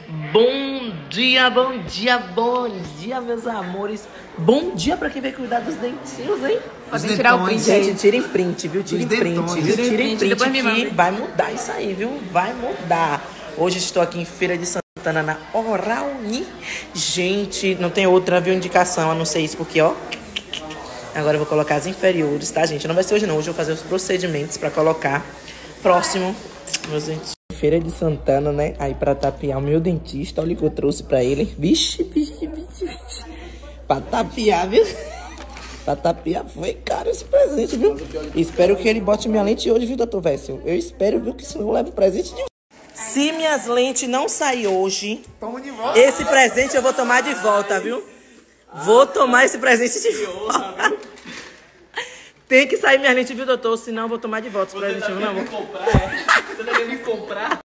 Bom dia, bom dia, bom dia, meus amores. Bom dia pra quem vai cuidar dos dentinhos, hein? Podem tirar o print. Gente, tirem print, viu? Tirem print, viu? Tirem print que vai mudar isso aí, viu? Vai mudar. Hoje estou aqui em Feira de Santana, na Oralni. Gente, não tem outra, viu, indicação, a não ser isso, porque, ó... Agora eu vou colocar as inferiores, tá, gente? Não vai ser hoje, não. Hoje eu vou fazer os procedimentos pra colocar. Próximo, meus dentinhos. Feira de Santana, né? Aí pra tapear o meu dentista, olha o que eu trouxe pra ele. Vixe. Pra tapear, viu? Pra tapear foi caro esse presente, viu? Espero que ele bote minha lente hoje, viu, doutor Vessel? Eu espero, viu, que senão eu levo presente de... Se minhas lentes não sair hoje, esse presente eu vou tomar de volta, viu? Vou tomar esse presente de volta. Tem que sair minha lente, viu, doutor? Senão eu vou tomar de volta esse presente. Não, vou comprar, é? Você deve me comprar?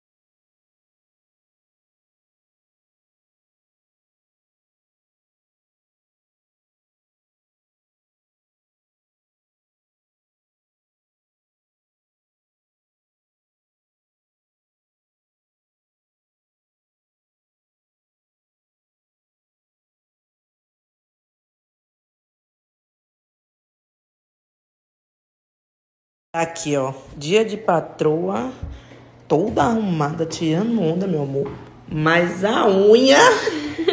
Aqui, ó. Dia de patroa. Toda arrumada, tirando onda, meu amor. Mas a unha...